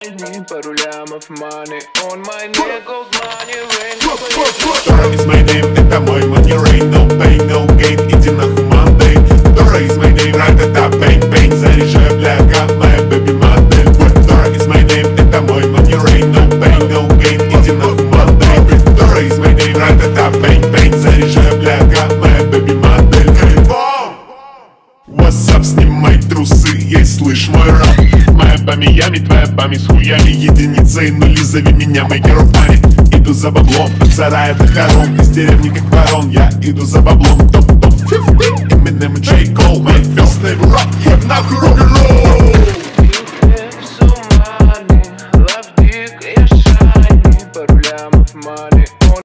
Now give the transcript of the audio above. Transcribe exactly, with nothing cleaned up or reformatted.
Пару лямов money on my neck, gold money rain. Dora is my name, это мой money rain. No pain, no gain, иди нахуй Monday. Dora is my name, ра-та-та, bang, bang. Заряжаю, бляга, моя baby модель. Dora is my name, это мой money rain. No pain, no gain, иди нахуй Monday. Dora is my name, ра-та-та, bang, bang. Заряжаю, бляга, моя baby модель. What's up, снимай трусы, ей слышь мой рап. Моя по Миями, твоя память с хуями. Единицы и нули, зови меня maker of money. Иду за баблом, от сарая до хором. Из деревни как ворон, я иду за баблом. Топ-топ пятьдесят, Eminem и J. Cole. My first name rap, нахуй рок-н-ролл.